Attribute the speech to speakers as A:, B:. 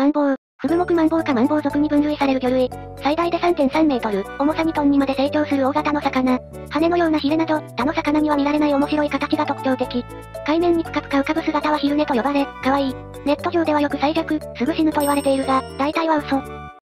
A: マンボウ、フグ目マンボウかマンボウ属に分類される魚類。最大で3.3メートル、重さ2トンにまで成長する大型の魚。羽のようなヒレなど、他の魚には見られない面白い形が特徴的。海面にぷかぷか浮かぶ姿はヒルネと呼ばれ、可愛い。ネット上ではよく最弱、すぐ死ぬと言われているが、大体は嘘。